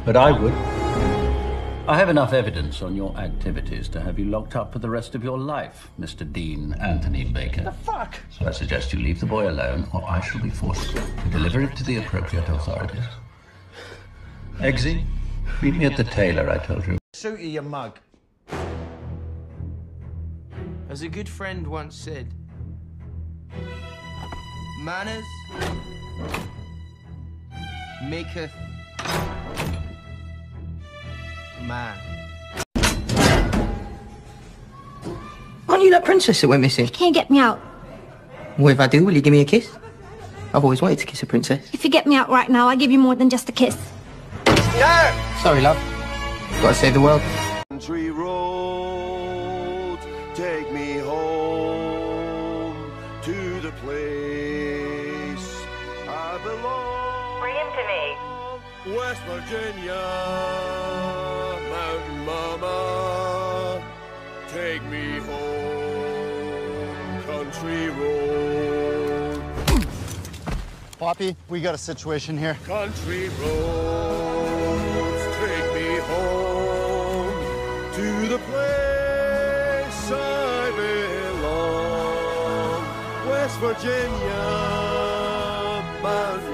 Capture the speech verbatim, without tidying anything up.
but I would. I have enough evidence on your activities to have you locked up for the rest of your life, Mister Dean Anthony Baker. The fuck? So I suggest you leave the boy alone, or I shall be forced to deliver it to the appropriate authorities. Eggsy, meet me at the tailor, I told you. Suit you, you mug. As a good friend once said, manners maketh man. Aren't you that princess that went missing? You can't get me out. Well, if I do, will you give me a kiss? I've always wanted to kiss a princess. If you get me out right now, I'll give you more than just a kiss. No! Sorry, love. Gotta save the world. Country roads, take me home to the place I belong. Bring him to me. West Virginia, Mountain Mama, take me home, country road. Poppy, we got a situation here. Country roads, take me home to the place I belong. West Virginia, Mountain